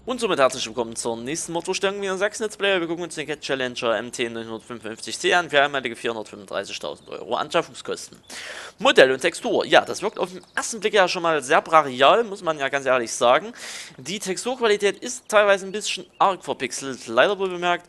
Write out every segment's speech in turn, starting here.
Und somit herzlich willkommen zur nächsten Mordvorstellung wieder in Sachsen Let's Play. Wir gucken uns den Cat Challenger MT955C an für einmalige 435.000 Euro Anschaffungskosten. Modell und Textur. Ja, das wirkt auf den ersten Blick ja schon mal sehr brachial, muss man ja ganz ehrlich sagen. Die Texturqualität ist teilweise ein bisschen arg verpixelt, leider wohl bemerkt.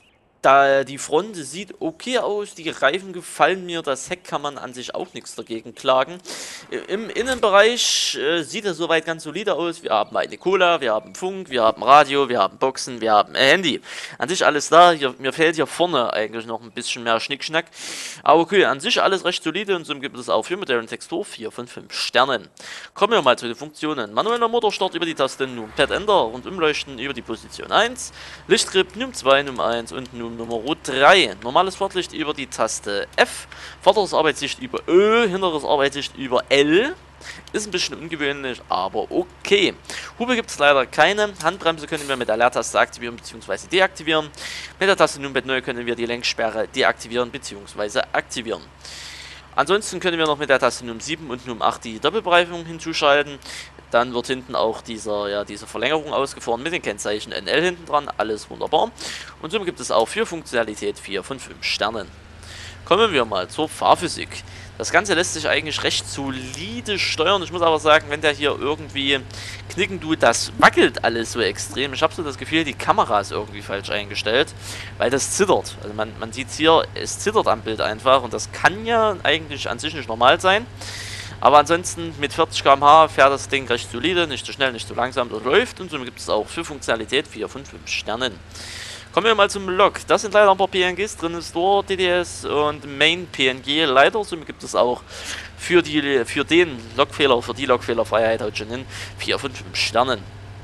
Da die Front sieht okay aus, die Reifen gefallen mir, das Heck kann man an sich auch nichts dagegen klagen. Im Innenbereich sieht er soweit ganz solide aus. Wir haben eine Cola, wir haben Funk, wir haben Radio, wir haben Boxen, wir haben Handy. An sich alles da, mir fehlt hier vorne eigentlich noch ein bisschen mehr Schnickschnack. Aber okay, an sich alles recht solide und so gibt es auch für Modell und Textur 4 von 5 Sternen. Kommen wir mal zu den Funktionen. Manueller Motorstart über die Taste Num, Pad Ender und Umleuchten über die Position 1, Lichtgrip Num 2, Num 1 und Num Nummer 3. Normales Fahrtlicht über die Taste F, vorderes Arbeitslicht über Ö, hinteres Arbeitslicht über L. Ist ein bisschen ungewöhnlich, aber okay. Hupe gibt es leider keine. Handbremse können wir mit der Leertaste aktivieren bzw. deaktivieren. Mit der Taste Numpad neu können wir die Lenksperre deaktivieren bzw. aktivieren. Ansonsten können wir noch mit der Taste Num 7 und Num 8 die Doppelbereifung hinzuschalten. Dann wird hinten auch diese Verlängerung ausgefahren mit den Kennzeichen NL hinten dran. Alles wunderbar. Und somit gibt es auch für Funktionalität 4 von 5 Sternen. Kommen wir mal zur Fahrphysik. Das Ganze lässt sich eigentlich recht solide steuern. Ich muss aber sagen, wenn der hier irgendwie knicken tut, das wackelt alles so extrem. Ich habe so das Gefühl, die Kamera ist irgendwie falsch eingestellt, weil das zittert. Also man sieht hier, es zittert am Bild einfach und das kann ja eigentlich an sich nicht normal sein. Aber ansonsten mit 40 km/h fährt das Ding recht solide, nicht zu schnell, nicht zu langsam, das läuft und somit gibt es auch für Funktionalität 4 von 5 Sternen. Kommen wir mal zum Log. Da sind leider ein paar PNGs drin, Store, DDS und Main PNG. Leider, somit gibt es auch für den Logfehler, für die Logfehlerfreiheit haut schon hin 4 von 5 Sternen.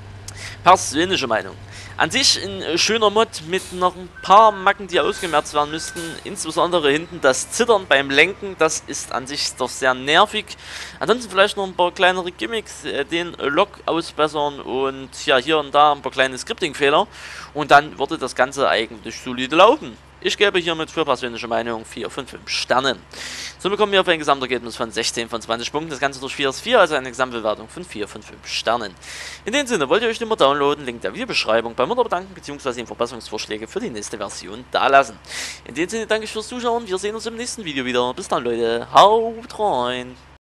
Persönliche Meinung. An sich ein schöner Mod mit noch ein paar Macken, die ausgemerzt werden müssten. Insbesondere hinten das Zittern beim Lenken, das ist an sich doch sehr nervig. Ansonsten vielleicht noch ein paar kleinere Gimmicks, den Log ausbessern und ja, hier und da ein paar kleine Scripting-Fehler. Und dann würde das Ganze eigentlich solide laufen. Ich gebe hiermit für persönliche Meinung 4 von 5 Sternen. So bekommen wir auf ein Gesamtergebnis von 16 von 20 Punkten. Das Ganze durch 4 ist 4, also eine Gesamtbewertung von 4 von 5 Sternen. In dem Sinne, wollt ihr euch den Mod downloaden, Link der Videobeschreibung bei Mod bedanken, bzw. Verbesserungsvorschläge für die nächste Version dalassen. In dem Sinne danke ich fürs Zuschauen, wir sehen uns im nächsten Video wieder. Bis dann Leute, haut rein!